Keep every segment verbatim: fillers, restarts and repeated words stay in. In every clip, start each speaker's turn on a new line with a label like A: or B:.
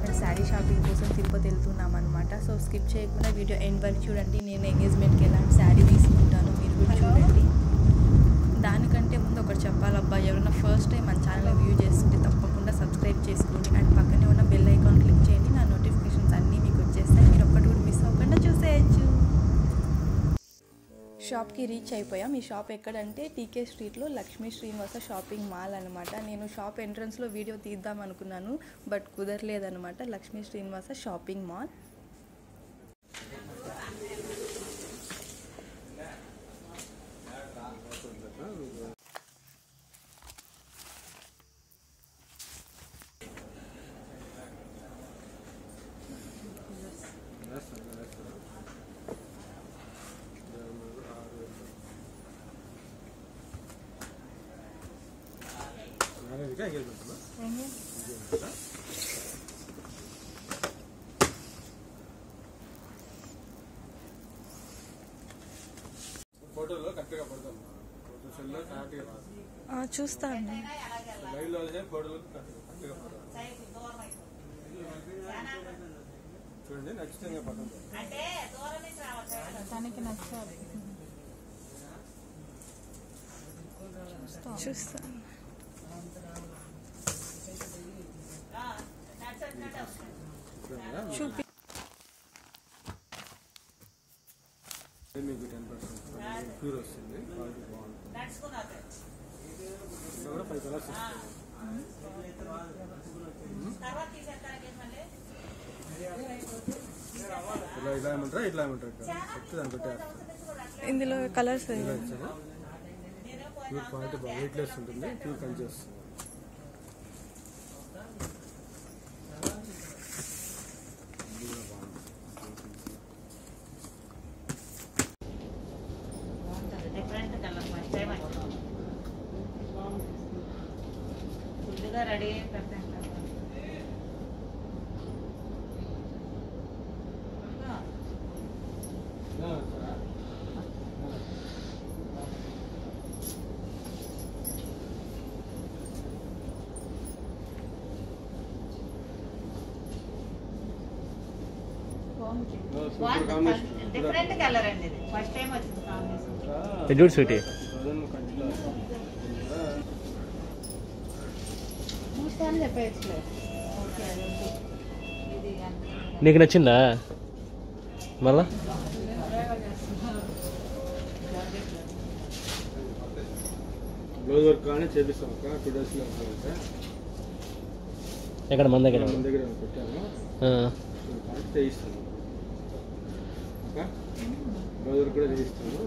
A: Sari shopping కోసం తిరుపతి వెళ్తున్నాం అనమాట. సో స్కిప్ చేయకుండా వీడియో ఎండ్ వరకు చూడండి. నేను ఎంగేజ్మెంట్కి ఎలాంటి శారీ తీసుకుంటాను మీరు కూడా చూడండి. దానికంటే ముందు ఒకటి చెప్పాలబ్బా, ఎవరైనా ఫస్ట్ టైం మన ఛానల్ వ్యూ చేస్తుంటే తప్పకుండా సబ్స్క్రైబ్ చేసుకోండి అండ్ పక్కనే ఉన్న బెల్ ఐకాన్ క్లిక్ చేయండి. నా నోటిఫికేషన్స్ అన్నీ మీకు వచ్చేస్తాయి, మీరు ఒక్కటి కూడా మిస్ అవ్వకుండా చూసేయచ్చు. షాప్కి రీచ్ అయిపోయాం. ఈ షాప్ ఎక్కడంటే టీకే స్ట్రీట్లో లక్ష్మీ శ్రీనివాస షాపింగ్ మాల్ అనమాట. నేను షాప్ ఎంట్రన్స్లో వీడియో తీద్దాం అనుకున్నాను, బట్ కుదరలేదనమాట. Lakshmi Srinivasa shopping mall. చూస్తాను.
B: చూడండి నచ్చుతుంది
A: తనకి నచ్చాలి. చూస్తాను. చూపి
B: మీకు టెన్ పర్సెంట్ ప్యూర్ వస్తుంది, క్వాలిటీ బాగుంటుంది. కూడా ఫైవ్ కలర్స్ ఇలా ఇలా ఏమంటారా ఇట్లా ఏమంటారు చెప్తే దాన్ని పెట్టేస్తారు.
A: ఇందులో కలర్స్
B: ప్యూర్ క్వాలిటీ బాగా వెయిట్లెస్ ఉంటుంది, ప్యూర్ కంచి వస్తుంది.
C: రెడీ డిఫరెంట్ కలర్ అండి, ఇది ఫస్ట్ టైం వచ్చింది కాంబినేషన్.
D: నీకు నచ్చిందా? మళ్ళా
B: బ్లౌజ్ వర్క్ కానీ చేపిస్తాం అక్క, టూ డేస్ లో
D: ఎక్కడ మన దగ్గర
B: మన దగ్గర పెట్టాను, చేయిస్తాను అక్క. బ్లౌజ్ వర్క్ కూడా చేయిస్తాను.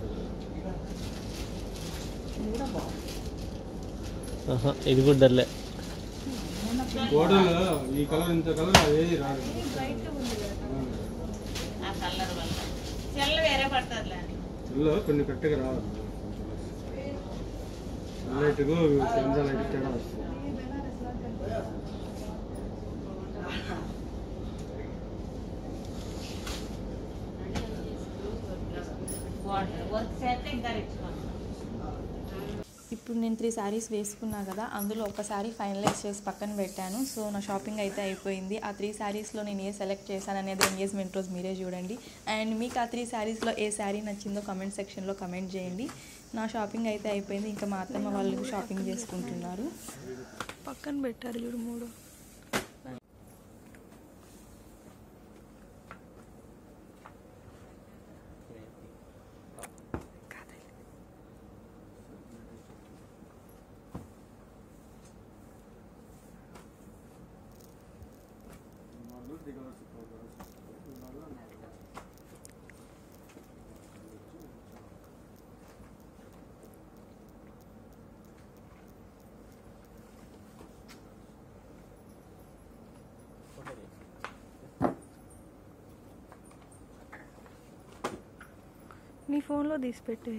D: ఇది కూడా డర్లే.
B: గోడలో ఈ కలర్ ఇంత కలర్ అదేది రాదు, చెల్లో కొన్ని కరెక్ట్గా రావాలి. లైట్గా కెమెరా లైట్ తేడా వస్తుంది.
A: ఇప్పుడు నేను త్రీ శారీస్ వేసుకున్నా కదా, అందులో ఒక శారీ ఫైనలైజ్ చేసి పక్కన పెట్టాను. సో నా షాపింగ్ అయితే అయిపోయింది. ఆ త్రీ శారీస్లో నేను ఏ సెలెక్ట్ చేశాను అనేది ఎంగేజ్మెంట్ రోజు మీరే చూడండి. అండ్ మీకు ఆ త్రీ శారీస్లో ఏ శారీ నచ్చిందో కమెంట్ సెక్షన్లో కమెంట్ చేయండి. నా షాపింగ్ అయితే అయిపోయింది. ఇంకా మా అత్తమ్మ వాళ్ళు షాపింగ్ చేసుకుంటున్నారు. పక్కన పెట్టారు చూడు మూడు. నీ ఫోన్లో తీసి పెట్టే.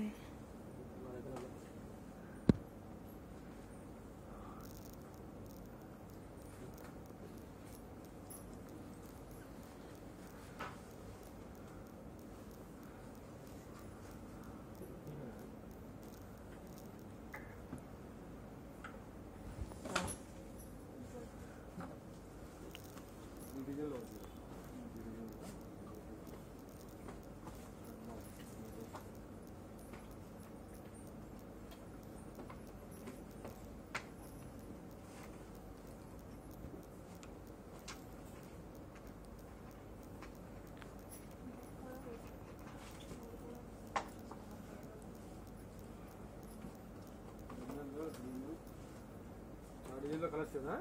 B: డిజైన్లో కలర్స్ కదా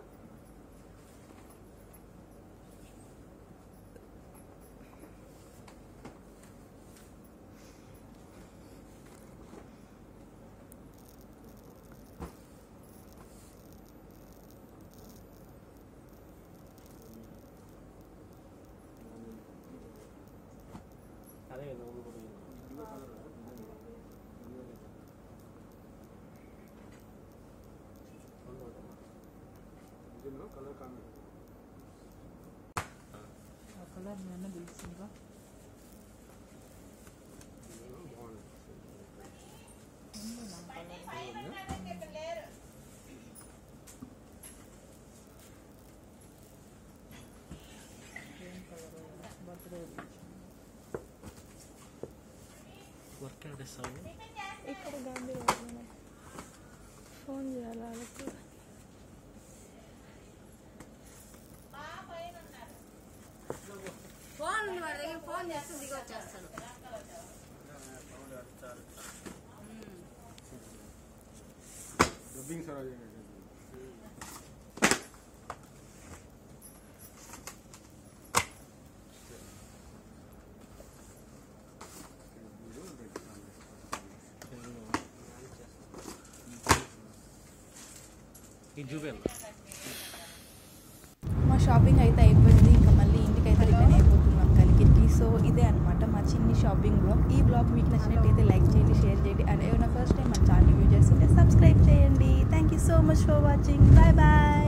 D: అదే
B: కలర్ కామెంట్
C: కలర్ నేను తెలిసిందా
D: వర్క్ ఆడేస్తావు
A: ఇక్కడ గాంధీ ఫోన్ చేయాలి వాళ్ళకి.
E: ఫోన్ వాడి దగ్గర ఫోన్ చేస్తే దిగి వచ్చేస్తాడు.
B: డబ్బింగ్ సార్
D: ఇది చూపాను.
A: మా షాపింగ్ అయితే అయిపోయింది. ఇంకా మళ్ళీ ఇంటికి అయితే రిటర్న్ అయిపోతున్నాం కలికిరికి. సో ఇదే అనమాట మా చిన్ని షాపింగ్ బ్లాగ్. ఈ బ్లాగ్ మీకు నచ్చినట్టయితే లైక్ చేయండి, షేర్ చేయండి. అండ్ ఏమైనా ఫస్ట్ టైం మన ఛానల్ వ్యూ చేస్తుంటే సబ్స్క్రైబ్ చేయండి. Thank you so much for watching. Bye bye.